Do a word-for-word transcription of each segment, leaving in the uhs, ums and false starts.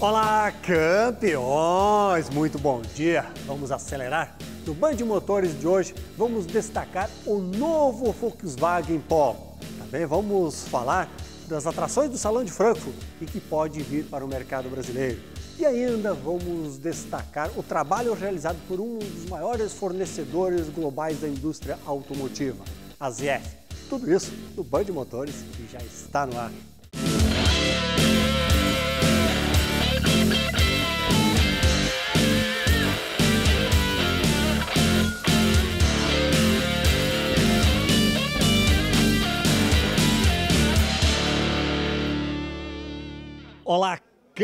Olá, campeões! Muito bom dia! Vamos acelerar? No Band Motores de hoje, vamos destacar o novo Volkswagen Polo. Também vamos falar das atrações do Salão de Frankfurt e que pode vir para o mercado brasileiro. E ainda vamos destacar o trabalho realizado por um dos maiores fornecedores globais da indústria automotiva, a Z F. Tudo isso no Band Motores, que já está no ar. Olá,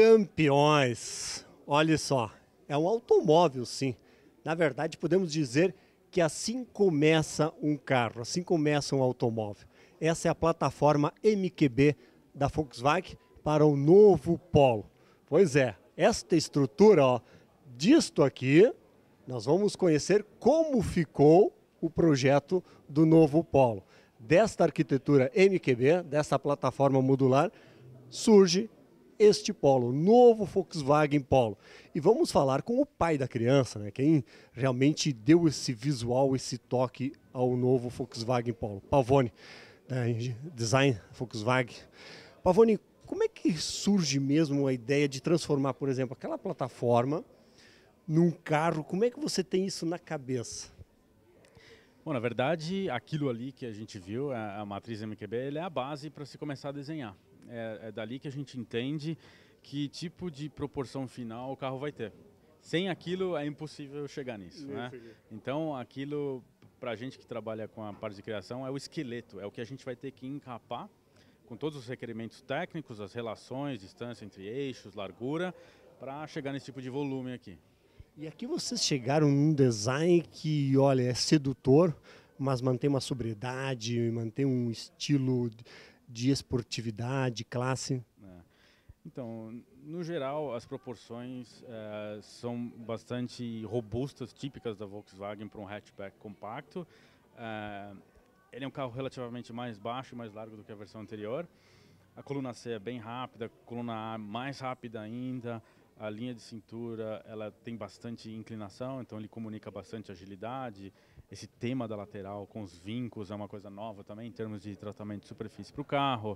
campeões! Olha só, é um automóvel, sim. Na verdade, podemos dizer que assim começa um carro, assim começa um automóvel. Essa é a plataforma M Q B da Volkswagen para o novo Polo. Pois é, esta estrutura, ó, disto aqui, nós vamos conhecer como ficou o projeto do novo Polo. Desta arquitetura M Q B, dessa plataforma modular, surge este Polo, novo Volkswagen Polo. E vamos falar com o pai da criança, né? Quem realmente deu esse visual, esse toque ao novo Volkswagen Polo. Pavone, da Design Volkswagen. Pavone, como é que surge mesmo a ideia de transformar, por exemplo, aquela plataforma num carro? Como é que você tem isso na cabeça? Bom, na verdade, aquilo ali que a gente viu, a, a matriz M Q B, ele é a base para se começar a desenhar. É, é dali que a gente entende que tipo de proporção final o carro vai ter. Sem aquilo é impossível chegar nisso, né? Então, aquilo, para a gente que trabalha com a parte de criação, é o esqueleto, é o que a gente vai ter que encapar com todos os requerimentos técnicos, as relações, distância entre eixos, largura, para chegar nesse tipo de volume aqui. E aqui vocês chegaram num design que, olha, é sedutor, mas mantém uma sobriedade, mantém um estilo de esportividade, classe. É. Então, no geral, as proporções é, são bastante robustas, típicas da Volkswagen para um hatchback compacto. É, ele é um carro relativamente mais baixo e mais largo do que a versão anterior. A coluna C é bem rápida, a coluna A mais rápida ainda. A linha de cintura, ela tem bastante inclinação, então ele comunica bastante agilidade. Esse tema da lateral com os vincos é uma coisa nova também em termos de tratamento de superfície para o carro.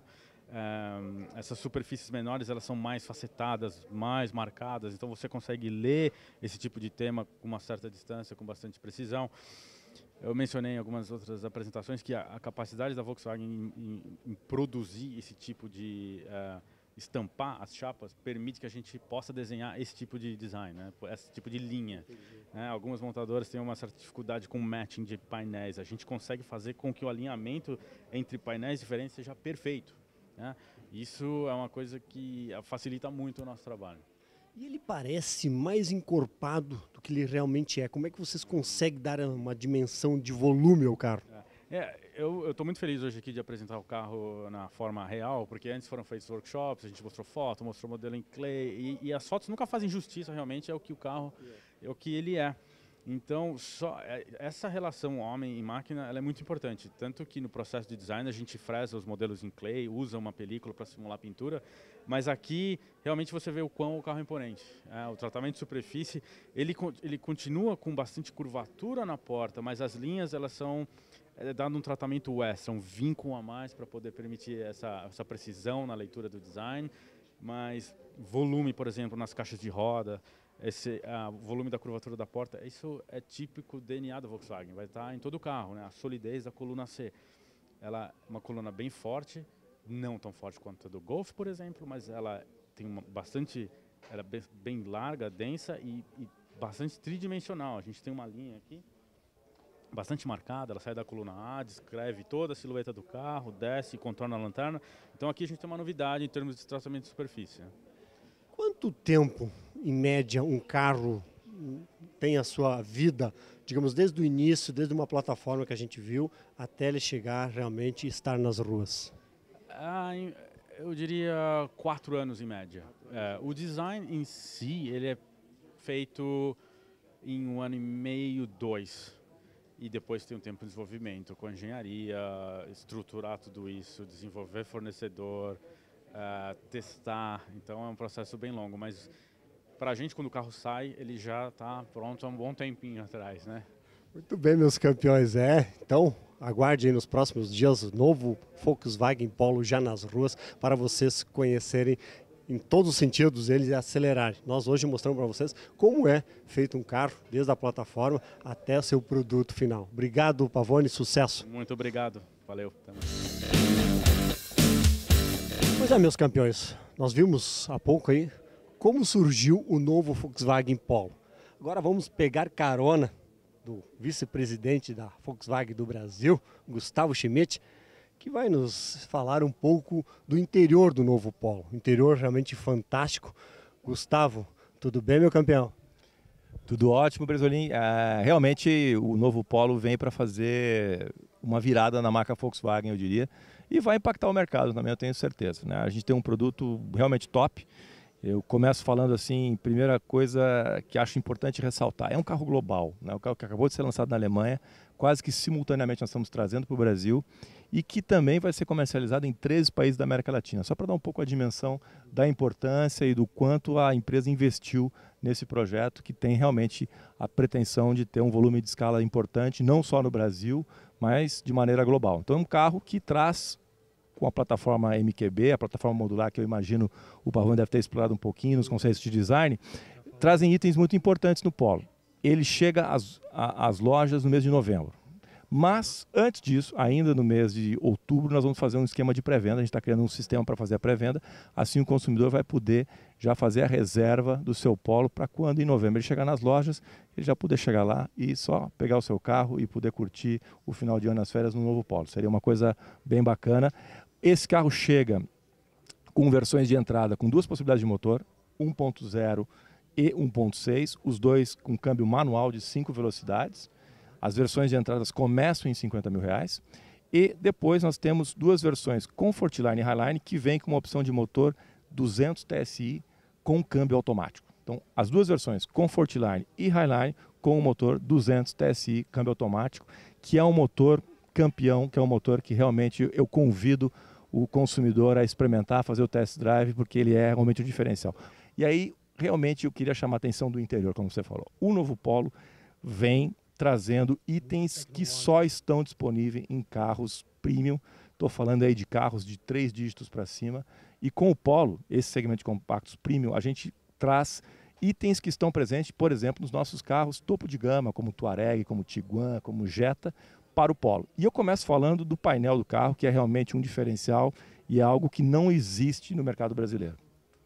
Um, essas superfícies menores, elas são mais facetadas, mais marcadas, então você consegue ler esse tipo de tema com uma certa distância, com bastante precisão. Eu mencionei em algumas outras apresentações que a, a capacidade da Volkswagen em, em, em produzir esse tipo de... Uh, estampar as chapas permite que a gente possa desenhar esse tipo de design, né? Esse tipo de linha. Né? Algumas montadoras têm uma certa dificuldade com matching de painéis. A gente consegue fazer com que o alinhamento entre painéis diferentes seja perfeito. Né? Isso é uma coisa que facilita muito o nosso trabalho. E ele parece mais encorpado do que ele realmente é. Como é que vocês conseguem dar uma dimensão de volume ao carro? É, eu estou muito feliz hoje aqui de apresentar o carro na forma real, porque antes foram feitos workshops, a gente mostrou foto, mostrou modelo em clay, e, e as fotos nunca fazem justiça realmente ao que o carro, é o que ele é. Então, só, essa relação homem e máquina ela é muito importante, tanto que no processo de design a gente fresa os modelos em clay, usa uma película para simular pintura, mas aqui realmente você vê o quão o carro é imponente. É, o tratamento de superfície, ele, ele continua com bastante curvatura na porta, mas as linhas elas são é dado um tratamento extra, um vínculo a mais para poder permitir essa, essa precisão na leitura do design, mas volume, por exemplo, nas caixas de roda, esse uh, volume da curvatura da porta, isso é típico D N A da Volkswagen, vai estar em todo o carro, né? A solidez da coluna C. Ela é uma coluna bem forte, não tão forte quanto a do Golf, por exemplo, mas ela tem uma bastante, ela é bem, bem larga, densa e, e bastante tridimensional. A gente tem uma linha aqui bastante marcada, ela sai da coluna A, descreve toda a silhueta do carro, desce e contorna a lanterna. Então aqui a gente tem uma novidade em termos de tratamento de superfície. Quanto tempo, em média, um carro tem a sua vida, digamos, desde o início, desde uma plataforma que a gente viu, até ele chegar realmente e estar nas ruas? Ah, eu diria quatro anos em média. É, o design em si, ele é feito em um ano e meio, dois. E depois tem um tempo de desenvolvimento com engenharia, estruturar tudo isso, desenvolver fornecedor, uh, testar, então é um processo bem longo, mas para a gente quando o carro sai, ele já está pronto há um bom tempinho atrás, né? Muito bem, meus campeões, é, então aguarde aí nos próximos dias o novo Volkswagen Polo já nas ruas para vocês conhecerem em todos os sentidos eles acelerarem. Nós hoje mostramos para vocês como é feito um carro, desde a plataforma até o seu produto final. Obrigado, Pavone, sucesso. Muito obrigado, valeu. Pois é, meus campeões, nós vimos há pouco aí como surgiu o novo Volkswagen Polo. Agora vamos pegar carona do vice-presidente da Volkswagen do Brasil, Gustavo Schmidt, que vai nos falar um pouco do interior do novo Polo. Interior realmente fantástico. Gustavo, tudo bem, meu campeão? Tudo ótimo, Bresolim. É, realmente o novo Polo vem para fazer uma virada na marca Volkswagen, eu diria, e vai impactar o mercado também, eu tenho certeza, né? A gente tem um produto realmente top. Eu começo falando assim, primeira coisa que acho importante ressaltar, é um carro global, né? O carro que acabou de ser lançado na Alemanha, quase que simultaneamente nós estamos trazendo para o Brasil e que também vai ser comercializado em treze países da América Latina, só para dar um pouco a dimensão da importância e do quanto a empresa investiu nesse projeto, que tem realmente a pretensão de ter um volume de escala importante, não só no Brasil, mas de maneira global. Então é um carro que traz, com a plataforma M Q B, a plataforma modular que eu imagino o Pavone deve ter explorado um pouquinho nos conceitos de design, trazem itens muito importantes no Polo. Ele chega às, às lojas no mês de novembro. Mas, antes disso, ainda no mês de outubro, nós vamos fazer um esquema de pré-venda. A gente está criando um sistema para fazer a pré-venda. Assim, o consumidor vai poder já fazer a reserva do seu Polo para quando, em novembro, ele chegar nas lojas, ele já poder chegar lá e só pegar o seu carro e poder curtir o final de ano nas férias no novo Polo. Seria uma coisa bem bacana. Esse carro chega com versões de entrada com duas possibilidades de motor, um ponto zero e um ponto seis, os dois com câmbio manual de cinco velocidades. As versões de entradas começam em cinquenta mil reais. E depois nós temos duas versões Comfortline e Highline que vem com uma opção de motor duzentos T S I com câmbio automático. Então, as duas versões Comfortline e Highline com o motor duzentos T S I câmbio automático, que é um motor campeão, que é um motor que realmente eu convido o consumidor a experimentar, fazer o test drive, porque ele é realmente um diferencial. E aí, realmente, eu queria chamar a atenção do interior, como você falou. O novo Polo vem trazendo itens que só estão disponíveis em carros premium. Estou falando aí de carros de três dígitos para cima. E com o Polo, esse segmento de compactos premium, a gente traz itens que estão presentes, por exemplo, nos nossos carros topo de gama, como Touareg, como Tiguan, como Jetta, para o Polo. E eu começo falando do painel do carro, que é realmente um diferencial e é algo que não existe no mercado brasileiro.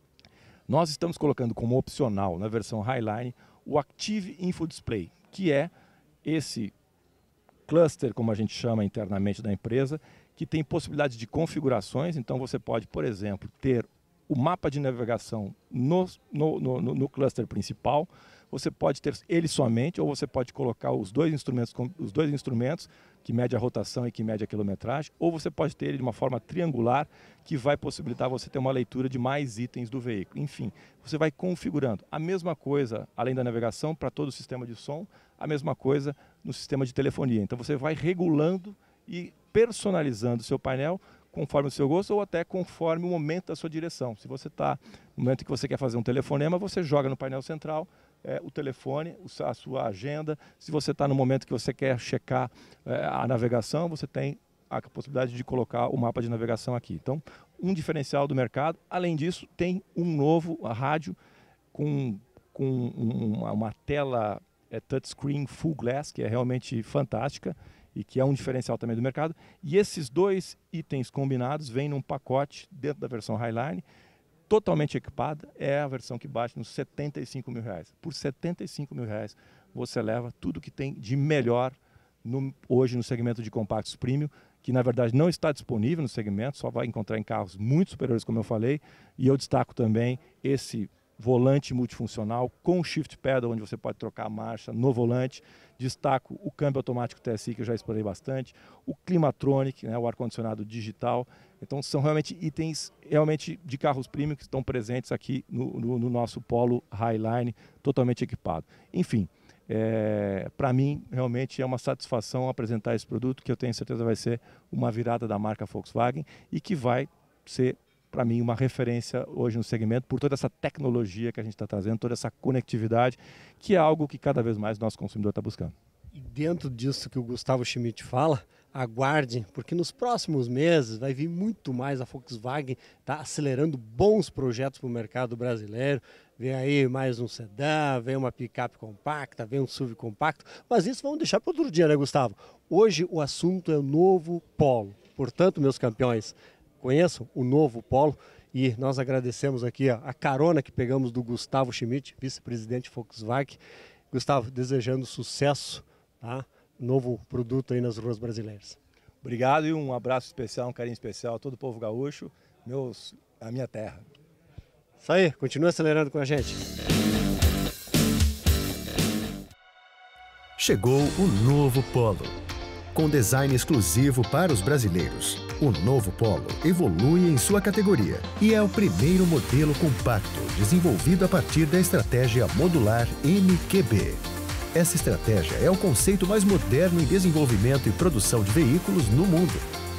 Nós estamos colocando como opcional, na versão Highline, o Active Info Display, que é esse cluster, como a gente chama internamente da empresa, que tem possibilidade de configurações. Então você pode, por exemplo, ter o mapa de navegação no, no, no, no cluster principal. Você pode ter ele somente, ou você pode colocar os dois instrumentos, os dois instrumentos que mede a rotação e que mede a quilometragem, ou você pode ter ele de uma forma triangular, que vai possibilitar você ter uma leitura de mais itens do veículo. Enfim, você vai configurando. A mesma coisa, além da navegação, para todo o sistema de som, a mesma coisa no sistema de telefonia. Então você vai regulando e personalizando o seu painel conforme o seu gosto ou até conforme o momento da sua direção. Se você está no momento que você quer fazer um telefonema, você joga no painel central é, o telefone, a sua agenda. Se você está no momento que você quer checar é, a navegação, você tem a possibilidade de colocar o mapa de navegação aqui. Então, um diferencial do mercado. Além disso, tem um novo rádio com, com uma, uma tela é, touchscreen full glass, que é realmente fantástica e que é um diferencial também do mercado. E esses dois itens combinados vêm num pacote dentro da versão Highline, totalmente equipada. É a versão que bate nos setenta e cinco mil reais. Por setenta e cinco mil reais você leva tudo que tem de melhor no, hoje no segmento de compactos premium, que na verdade não está disponível no segmento, só vai encontrar em carros muito superiores, como eu falei. E eu destaco também esse volante multifuncional com shift pedal, onde você pode trocar a marcha no volante. Destaco o câmbio automático T S I, que eu já explorei bastante, o Climatronic, né, o ar-condicionado digital. Então são realmente itens realmente de carros premium que estão presentes aqui no, no, no nosso Polo Highline, totalmente equipado. Enfim, é, para mim realmente é uma satisfação apresentar esse produto, que eu tenho certeza vai ser uma virada da marca Volkswagen e que vai ser para mim, uma referência hoje no segmento por toda essa tecnologia que a gente está trazendo, toda essa conectividade, que é algo que cada vez mais nosso consumidor está buscando. E dentro disso que o Gustavo Schmidt fala, aguardem, porque nos próximos meses vai vir muito mais. A Volkswagen está acelerando bons projetos para o mercado brasileiro. Vem aí mais um sedã, vem uma picape compacta, vem um S U V compacto, mas isso vamos deixar para outro dia, né, Gustavo? Hoje o assunto é o novo Polo. Portanto, meus campeões, conheçam o novo Polo e nós agradecemos aqui ó, a carona que pegamos do Gustavo Schmidt, vice-presidente Volkswagen. Gustavo, desejando sucesso, tá? Novo produto aí nas ruas brasileiras. Obrigado e um abraço especial, um carinho especial a todo o povo gaúcho, meus, a minha terra. Isso aí, continua acelerando com a gente. Chegou o novo Polo. Com design exclusivo para os brasileiros, o novo Polo evolui em sua categoria e é o primeiro modelo compacto desenvolvido a partir da estratégia modular M Q B. Essa estratégia é o conceito mais moderno em desenvolvimento e produção de veículos no mundo.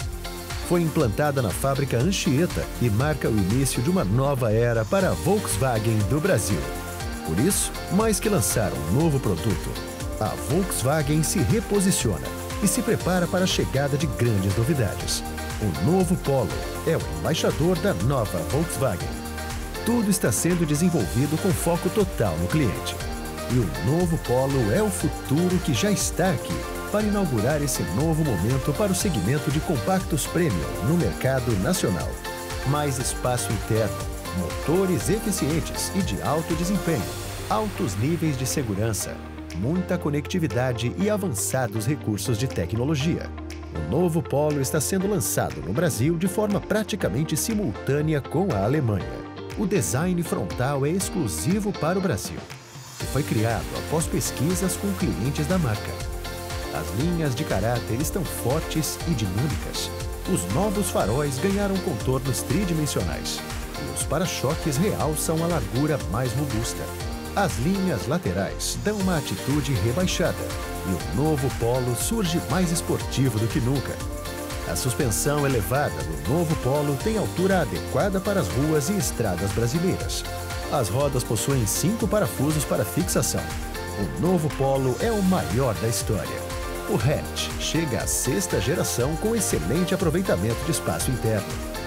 Foi implantada na fábrica Anchieta e marca o início de uma nova era para a Volkswagen do Brasil. Por isso, mais que lançar um novo produto, a Volkswagen se reposiciona e se prepara para a chegada de grandes novidades. O novo Polo é o embaixador da nova Volkswagen. Tudo está sendo desenvolvido com foco total no cliente. E o novo Polo é o futuro que já está aqui para inaugurar esse novo momento para o segmento de compactos premium no mercado nacional. Mais espaço interno, motores eficientes e de alto desempenho, altos níveis de segurança, muita conectividade e avançados recursos de tecnologia. O novo Polo está sendo lançado no Brasil de forma praticamente simultânea com a Alemanha. O design frontal é exclusivo para o Brasil e foi criado após pesquisas com clientes da marca. As linhas de caráter estão fortes e dinâmicas. Os novos faróis ganharam contornos tridimensionais e os para-choques realçam a largura mais robusta. As linhas laterais dão uma atitude rebaixada e o novo Polo surge mais esportivo do que nunca. A suspensão elevada do novo Polo tem altura adequada para as ruas e estradas brasileiras. As rodas possuem cinco parafusos para fixação. O novo Polo é o maior da história. O hatch chega à sexta geração com excelente aproveitamento de espaço interno.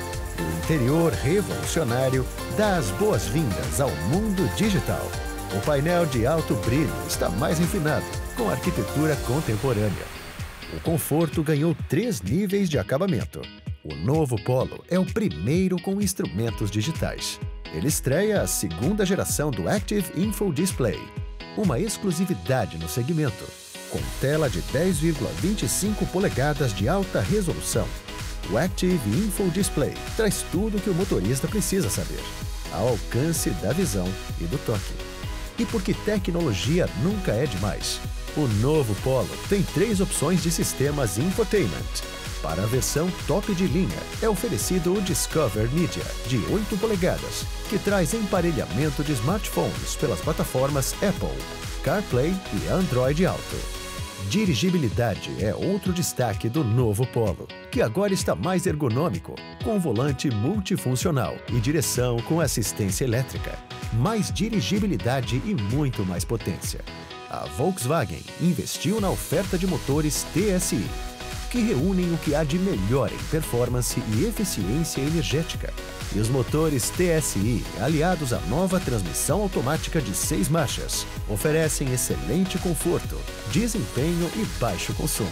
O interior revolucionário dá as boas-vindas ao mundo digital. O painel de alto brilho está mais refinado, com arquitetura contemporânea. O conforto ganhou três níveis de acabamento. O novo Polo é o primeiro com instrumentos digitais. Ele estreia a segunda geração do Active Info Display, uma exclusividade no segmento, com tela de dez vírgula vinte e cinco polegadas de alta resolução. O Active Info Display traz tudo o que o motorista precisa saber, ao alcance da visão e do toque. E porque tecnologia nunca é demais, o novo Polo tem três opções de sistemas infotainment. Para a versão top de linha, é oferecido o Discover Media, de oito polegadas, que traz emparelhamento de smartphones pelas plataformas Apple, CarPlay e Android Auto. Dirigibilidade é outro destaque do novo Polo, que agora está mais ergonômico, com volante multifuncional e direção com assistência elétrica. Mais dirigibilidade e muito mais potência. A Volkswagen investiu na oferta de motores T S I, que reúnem o que há de melhor em performance e eficiência energética. E os motores T S I, aliados à nova transmissão automática de seis marchas, oferecem excelente conforto, desempenho e baixo consumo.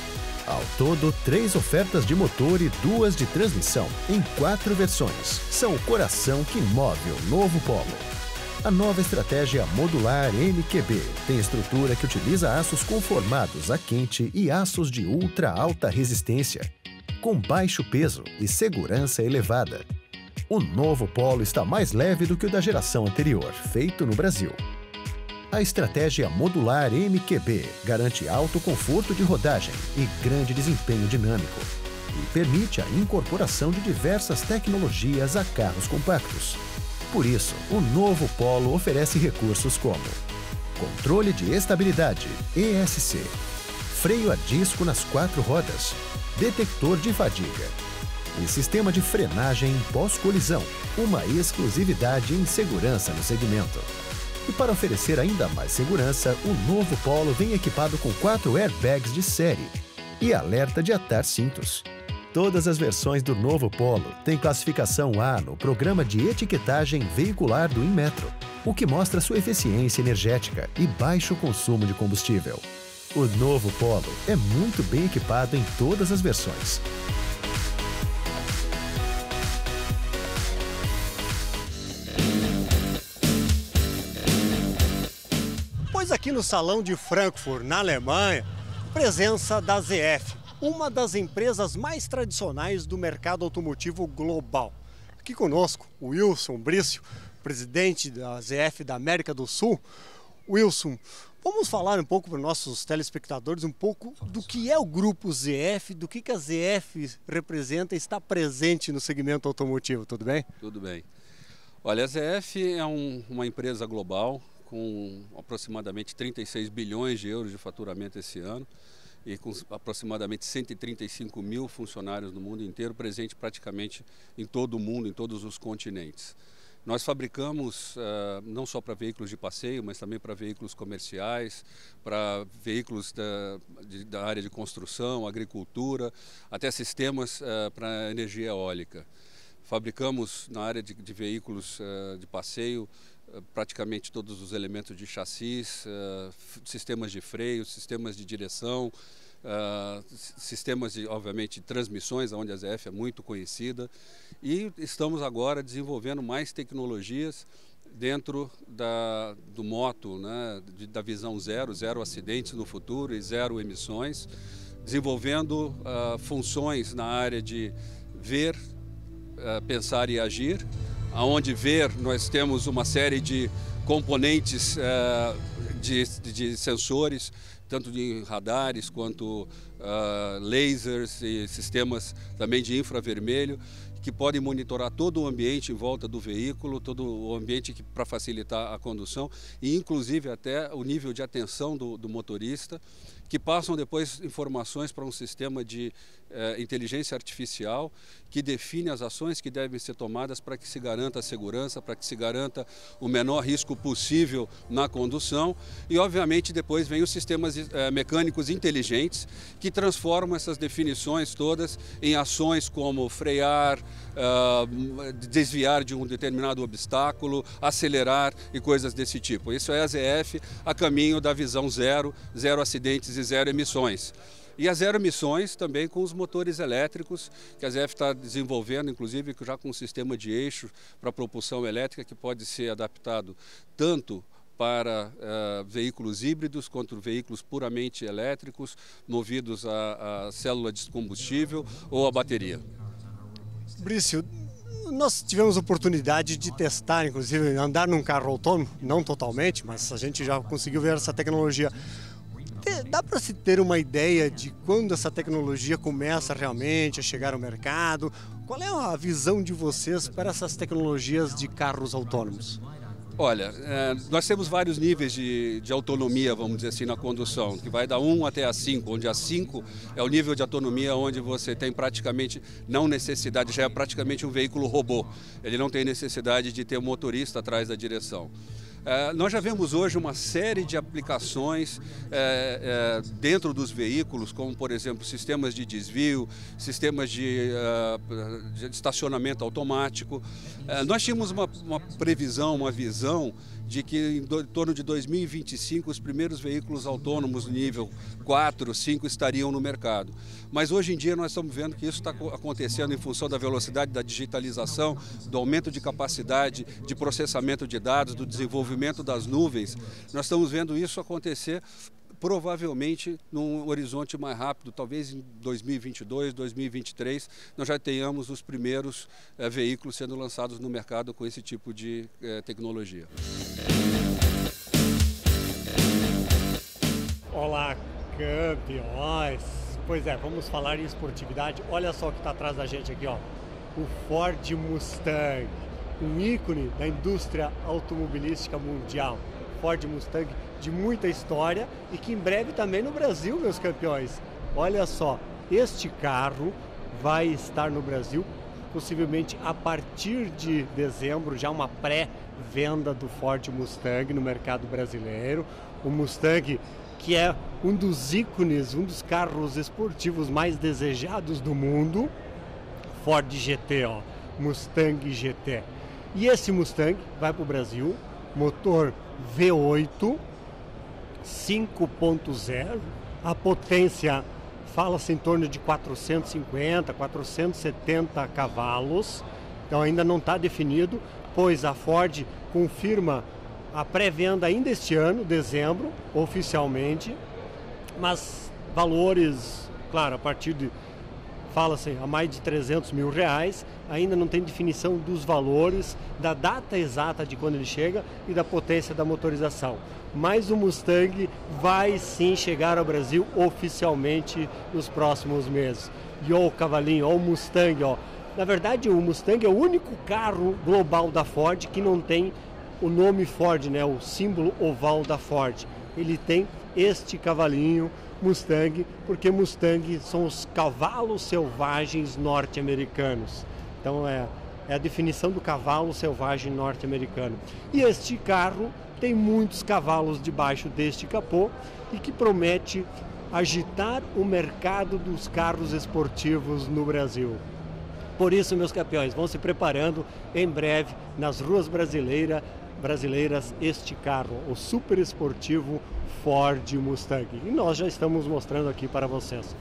Ao todo, três ofertas de motor e duas de transmissão, em quatro versões, são o coração que move o novo Polo. A nova estratégia modular M Q B tem estrutura que utiliza aços conformados a quente e aços de ultra alta resistência, com baixo peso e segurança elevada. O novo Polo está mais leve do que o da geração anterior, feito no Brasil. A estratégia modular M Q B garante alto conforto de rodagem e grande desempenho dinâmico e permite a incorporação de diversas tecnologias a carros compactos. Por isso, o novo Polo oferece recursos como controle de estabilidade E S C, freio a disco nas quatro rodas, detector de fadiga, e sistema de frenagem pós-colisão, uma exclusividade em segurança no segmento. E para oferecer ainda mais segurança, o novo Polo vem equipado com quatro airbags de série e alerta de atar cintos. Todas as versões do novo Polo têm classificação A no Programa de Etiquetagem Veicular do Inmetro, o que mostra sua eficiência energética e baixo consumo de combustível. O novo Polo é muito bem equipado em todas as versões. Pois aqui no Salão de Frankfurt, na Alemanha, presença da Z F, uma das empresas mais tradicionais do mercado automotivo global. Aqui conosco, o Wilson Brício, presidente da Z F da América do Sul. Wilson, vamos falar um pouco para os nossos telespectadores um pouco do que é o Grupo Z F, do que, que a Z F representa e está presente no segmento automotivo, tudo bem? Tudo bem. Olha, a Z F é um, uma empresa global com aproximadamente trinta e seis bilhões de euros de faturamento esse ano e com aproximadamente cento e trinta e cinco mil funcionários no mundo inteiro, presente praticamente em todo o mundo, em todos os continentes. Nós fabricamos uh, não só para veículos de passeio, mas também para veículos comerciais, para veículos da, de, da área de construção, agricultura, até sistemas uh, para energia eólica. Fabricamos na área de, de veículos uh, de passeio uh, praticamente todos os elementos de chassis, uh, sistemas de freio, sistemas de direção, uh, sistemas de, obviamente, de transmissões, onde a Z F é muito conhecida. E estamos agora desenvolvendo mais tecnologias dentro da, do moto, né, de, da visão zero, zero acidentes no futuro e zero emissões, desenvolvendo uh, funções na área de ver, Uh, pensar e agir, aonde ver nós temos uma série de componentes uh, de, de sensores, tanto de radares quanto uh, lasers e sistemas também de infravermelho, que podem monitorar todo o ambiente em volta do veículo, todo o ambiente para facilitar a condução e inclusive até o nível de atenção do, do motorista, que passam depois informações para um sistema de eh, inteligência artificial que define as ações que devem ser tomadas para que se garanta a segurança, para que se garanta o menor risco possível na condução e, obviamente, depois vem os sistemas eh, mecânicos inteligentes que transformam essas definições todas em ações como frear, uh, desviar de um determinado obstáculo, acelerar e coisas desse tipo. Isso é a Z F a caminho da visão zero, zero acidentes e zero emissões. E a zero emissões também com os motores elétricos, que a Z F está desenvolvendo, inclusive já com um sistema de eixo para propulsão elétrica que pode ser adaptado tanto para uh, veículos híbridos quanto veículos puramente elétricos, movidos a, a célula de combustível ou a bateria. Brício, nós tivemos oportunidade de testar, inclusive andar num carro autônomo, não totalmente, mas a gente já conseguiu ver essa tecnologia. Dá para se ter uma ideia de quando essa tecnologia começa realmente a chegar ao mercado? Qual é a visão de vocês para essas tecnologias de carros autônomos? Olha, é, nós temos vários níveis de, de autonomia, vamos dizer assim, na condução, que vai da um até a cinco, onde a cinco é o nível de autonomia onde você tem praticamente não necessidade, já é praticamente um veículo robô, ele não tem necessidade de ter um motorista atrás da direção. É, nós já vemos hoje uma série de aplicações é, é, dentro dos veículos, como por exemplo sistemas de desvio, sistemas de, uh, de estacionamento automático. É, nós tínhamos uma, uma previsão, uma visão de que em, do, em torno de dois mil e vinte e cinco os primeiros veículos autônomos nível quatro, cinco estariam no mercado. Mas hoje em dia nós estamos vendo que isso está acontecendo em função da velocidade da digitalização, do aumento de capacidade de processamento de dados, do desenvolvimento das nuvens. Nós estamos vendo isso acontecer provavelmente num horizonte mais rápido, talvez em dois mil e vinte e dois, dois mil e vinte e três, nós já tenhamos os primeiros eh, veículos sendo lançados no mercado com esse tipo de eh, tecnologia. Olá, campeões! Pois é, vamos falar em esportividade. Olha só o que está atrás da gente aqui, ó. O Ford Mustang, um ícone da indústria automobilística mundial. Ford Mustang de muita história e que em breve também no Brasil, meus campeões. Olha só, este carro vai estar no Brasil possivelmente a partir de dezembro, já uma pré-venda do Ford Mustang no mercado brasileiro. O Mustang, que é um dos ícones, um dos carros esportivos mais desejados do mundo, Ford G T, ó, Mustang G T. E esse Mustang vai para o Brasil, motor V oito, cinco ponto zero, a potência fala-se em torno de quatrocentos e cinquenta, quatrocentos e setenta cavalos, então ainda não está definido, pois a Ford confirma a pré-venda ainda este ano, dezembro, oficialmente, mas valores, claro, a partir de, fala-se a mais de trezentos mil reais, ainda não tem definição dos valores, da data exata de quando ele chega e da potência da motorização. Mas o Mustang vai sim chegar ao Brasil oficialmente nos próximos meses. E ó o cavalinho, ó o Mustang, ó. Na verdade, o Mustang é o único carro global da Ford que não tem o nome Ford, né? O símbolo oval da Ford. Ele tem este cavalinho Mustang, porque Mustang são os cavalos selvagens norte-americanos. Então é, é a definição do cavalo selvagem norte-americano. E este carro tem muitos cavalos debaixo deste capô e que promete agitar o mercado dos carros esportivos no Brasil. Por isso, meus campeões, vão se preparando em breve nas ruas brasileira, brasileiras este carro, o super esportivo Ford Mustang. E nós já estamos mostrando aqui para vocês.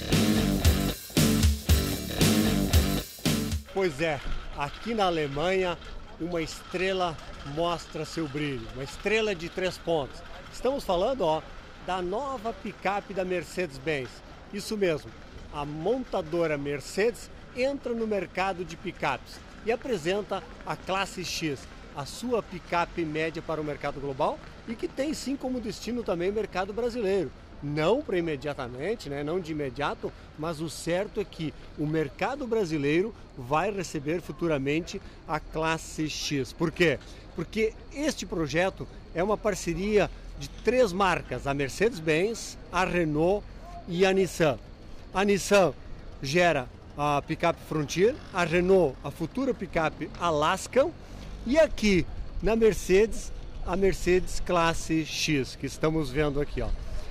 Pois é, aqui na Alemanha, uma estrela mostra seu brilho, uma estrela de três pontos. Estamos falando, ó, da nova picape da Mercedes-Benz. Isso mesmo, a montadora Mercedes entra no mercado de picapes e apresenta a Classe X, a sua picape média para o mercado global e que tem sim como destino também o mercado brasileiro. Não para imediatamente, né? Não de imediato, mas o certo é que o mercado brasileiro vai receber futuramente a Classe X. Por quê? Porque este projeto é uma parceria de três marcas, a Mercedes-Benz, a Renault e a Nissan. A Nissan gera a picape Frontier, a Renault a futura picape Alaskan e aqui na Mercedes, a Mercedes Classe X, que estamos vendo aqui, ó.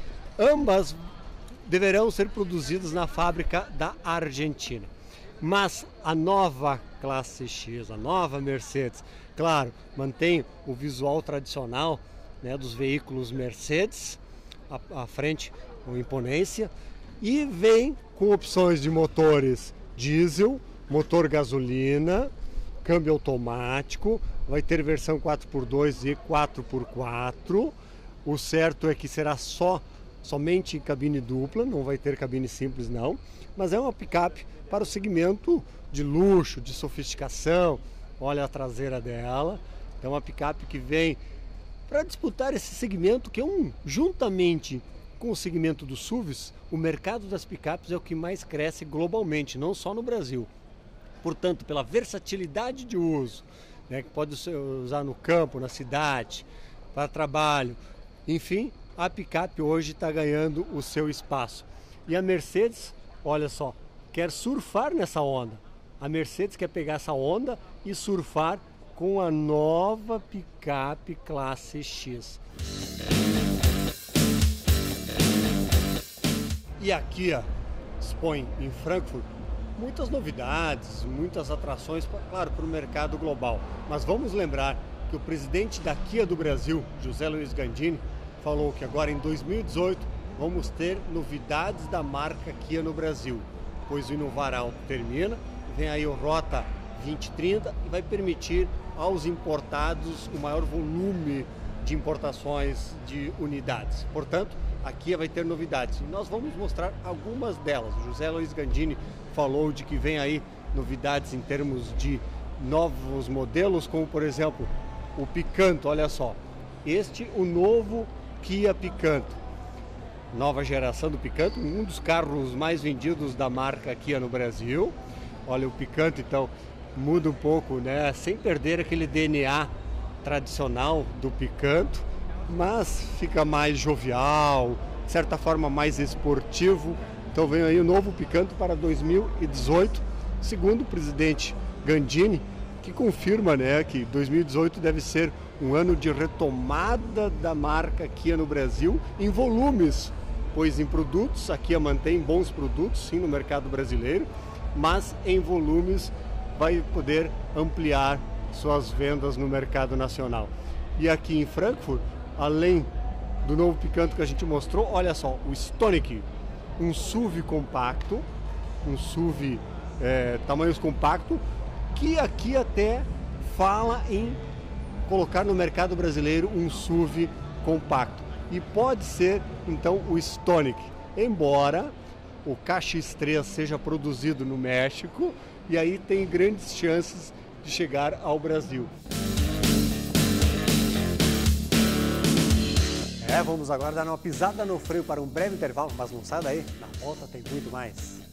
Ambas deverão ser produzidas na fábrica da Argentina. Mas a nova Classe X, a nova Mercedes, claro, mantém o visual tradicional, né, dos veículos Mercedes, à frente com imponência, e vem com opções de motores diesel, motor gasolina, câmbio automático, vai ter versão quatro por dois e quatro por quatro. O certo é que será só somente em cabine dupla, não vai ter cabine simples não, mas é uma picape para o segmento de luxo, de sofisticação. Olha a traseira dela, é uma picape que vem para disputar esse segmento que é um, juntamente com o segmento dos S U Vs, o mercado das picapes é o que mais cresce globalmente, não só no Brasil. Portanto, pela versatilidade de uso, né, que pode ser usar no campo, na cidade, para trabalho, enfim, a picape hoje está ganhando o seu espaço. E a Mercedes, olha só, quer surfar nessa onda. A Mercedes quer pegar essa onda e surfar com a nova picape Classe X. E aqui, ó, expõe em Frankfurt muitas novidades, muitas atrações, claro, para o mercado global. Mas vamos lembrar que o presidente da Kia do Brasil, José Luiz Gandini, falou que agora em dois mil e dezoito vamos ter novidades da marca Kia no Brasil, pois o Inovar Alto termina, vem aí o Rota vinte e trinta e vai permitir aos importados o maior volume de importações de unidades. Portanto, a Kia vai ter novidades e nós vamos mostrar algumas delas. O José Luiz Gandini falou de que vem aí novidades em termos de novos modelos, como por exemplo o Picanto, olha só, este o novo Kia Picanto, nova geração do Picanto, um dos carros mais vendidos da marca Kia no Brasil. Olha, o Picanto então muda um pouco, né, sem perder aquele D N A tradicional do Picanto, mas fica mais jovial, de certa forma mais esportivo. Então vem aí o novo Picanto para dois mil e dezoito segundo o presidente Gandini, que confirma, né, que dois mil e dezoito deve ser um ano de retomada da marca Kia no Brasil em volumes, pois em produtos a Kia mantém bons produtos sim no mercado brasileiro, mas em volumes vai poder ampliar suas vendas no mercado nacional. E aqui em Frankfurt, além do novo Picanto que a gente mostrou, olha só, o Stonic, um S U V compacto, um S U V é, tamanhos compacto, que aqui até fala em colocar no mercado brasileiro um S U V compacto. E pode ser, então, o Stonic, embora o K X três seja produzido no México, e aí tem grandes chances de chegar ao Brasil. É, vamos agora dar uma pisada no freio para um breve intervalo, mas não sai daí, na volta tem muito mais.